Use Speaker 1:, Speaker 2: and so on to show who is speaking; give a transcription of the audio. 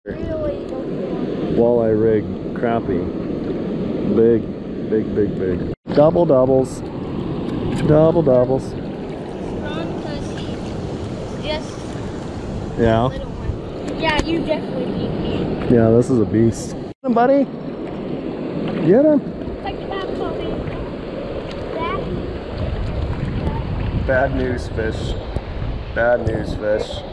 Speaker 1: Really don't
Speaker 2: Walleye rig, crappie. Big, big, big, big. Double doubles. Double doubles.
Speaker 1: Yes.
Speaker 2: Yeah.
Speaker 1: Little one. Yeah, you definitely beat me.
Speaker 2: Yeah, this is a beast. Get him, buddy. Get him.
Speaker 1: Take it back, Bobby.
Speaker 2: Bad news, fish. Bad news, fish.